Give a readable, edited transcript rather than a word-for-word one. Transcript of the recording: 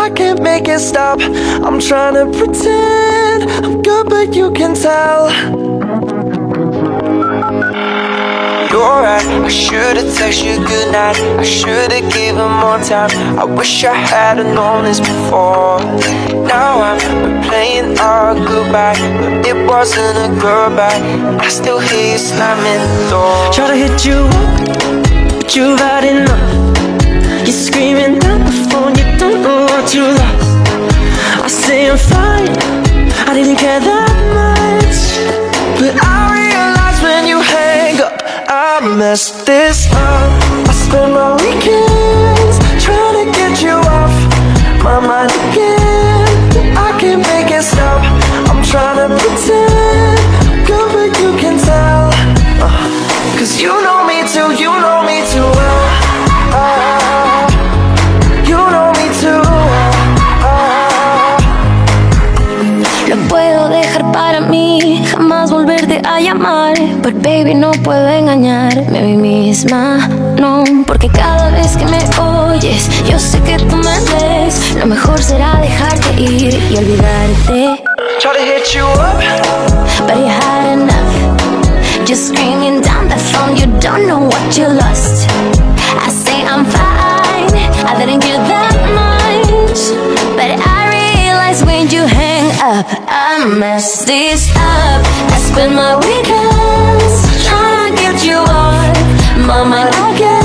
I can't make it stop. I'm trying to pretend I'm good, but you can tell. You're right, I should've texted you goodnight. I should've given more time. I wish I had've known this before. Now I'm replaying our goodbye, but it wasn't a goodbye. I still hear you slamming the door. Try to hit you up, but you've had enough. You're screaming down the phone, you don't know what you lost. I say I'm fine, I didn't care that much, but I realize when you hang up, I messed this up. I spend my weekends trying to get you off my mind again. I can't make it stop. I'm trying to pretend I'm good, but you can tell. Cause you know me too, you know me too well. You know me too well. Lo puedo dejar para mí, jamás volverte a llamar. But baby, no puedo engañarme a mí misma, no. Porque cada vez que me oyes, yo sé que tú me ves. Lo mejor será dejarte ir y olvidarte. Try to hit you up, but you had enough. Just screaming down the phone, you don't know what you lost. I say I'm fine, I didn't care that much, but I realize when you hang up, I messed this up. I spend my weekends trying to get you off my mind again.